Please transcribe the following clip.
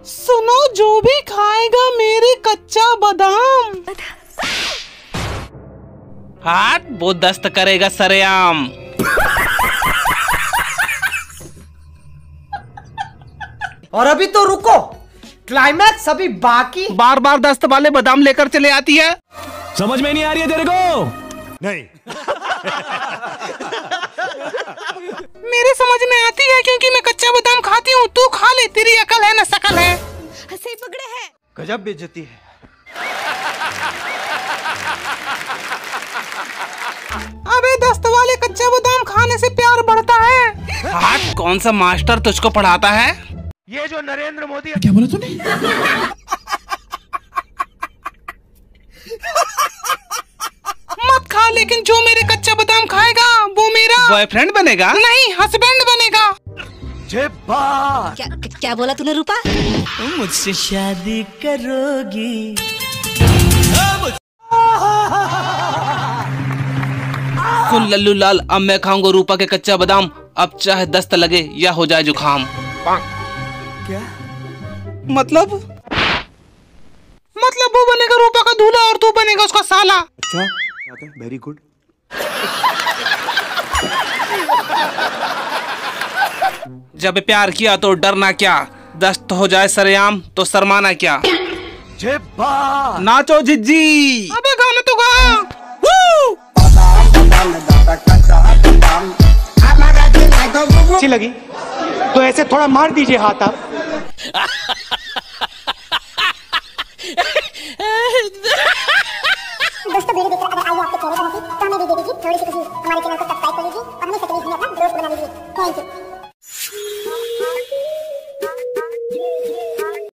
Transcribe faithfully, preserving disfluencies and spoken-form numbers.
सुनो, जो भी खाएगा मेरे कच्चा बादाम, हाथ वो दस्त करेगा सरेआम। और अभी तो रुको, क्लाइमैक्स अभी बाकी। बार बार दस्त वाले बादाम लेकर चले आती है। समझ में नहीं आ रही है तेरे को? नहीं। मेरे समझ में आती है क्योंकि मैं कच्चा बादाम खाती हूँ। तू खा ले, तेरी अकल है न शकल है। सही पकड़े हैं। गजब बेइज्जती है। अबे दस्त वाले कच्चा बादाम खाने से प्यार बढ़ता है। हाथ कौन सा मास्टर तुझको पढ़ाता है? ये जो नरेंद्र मोदी। क्या बोला तूने? मत खा, लेकिन जो मेरे कच्चा बादाम खाएगा वो मेरा बॉयफ्रेंड बनेगा। नहीं, हस्बैंड बनेगा। क्या क्या बोला तूने रूपा? मुझसे शादी करोगी? सुन लल्लू लाल, अब मैं खाऊंगा रूपा के कच्चा बादाम, अब चाहे दस्त लगे या हो जाए जुखाम। क्या मतलब मतलब वो बनेगा रूपा का दूल्हा और तू बनेगा उसका साला। अच्छा, वेरी गुड। जब प्यार किया तो डरना क्या, दस्त हो जाए सरेआम तो शर्माना क्या। नाचो जिज्जी। अबे गाना तो गा। अच्छी लगी तो ऐसे थोड़ा मार दीजिए हाथ आप।